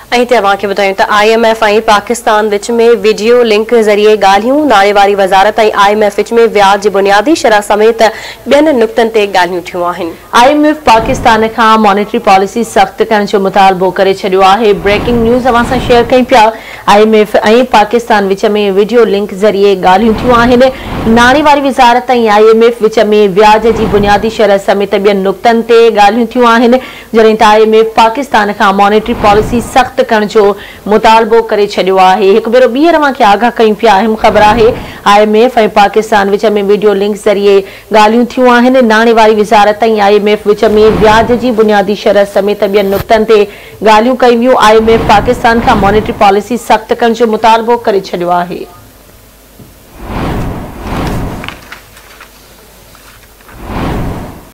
IMF ऐं पाकिस्तान विच में वीडियो लिंक ज़रिए ॻाल्हियूं नाणे वारी वज़ारत ऐं IMF विच में व्याज जी बुनियादी शरह समेत ॿियनि नुक़्तनि ते ॻाल्हियूं थियूं आहिनि। IMF पाकिस्तान खां मॉनेटरी पॉलिसी सख़्त करण जो मुतालबो करे छॾियो आहे। ब्रेकिंग न्यूज़ अवां सां शेयर कई पिया। IMF ऐं पाकिस्तान विच में वीडियो लिंक ज़रिए ॻाल्हियूं थियूं आहिनि। नाणे वारी वज़ारत ऐं IMF विच में व्याज जी बुनियादी शरह समेत ॿियनि नुक़्तनि ते ॻाल्हियूं थियूं आहिनि, जॾहिं त IMF पाकिस्तान खां मॉनेटरी पॉलिसी सख़्त करण जो मुतालबो करे छॾियो आहे। हिकु भेरो ॿीहर अवां खे आगाह कयूं पिया। अहम ख़बर आहे, IMF ऐं पाकिस्तान विच में वीडियो लिंक ज़रिए ॻाल्हियूं थियूं आहिनि। नाणे वारी वज़ारत ऐं IMF विच में व्याज जी बुनियादी शरह समेत ॿियनि नुक़्तनि ते ॻाल्हियूं कयूं वियूं। IMF पाकिस्तान खां मॉनेटरी पॉलिसी सख़्त करण जो मुतालबो करे छॾियो आहे।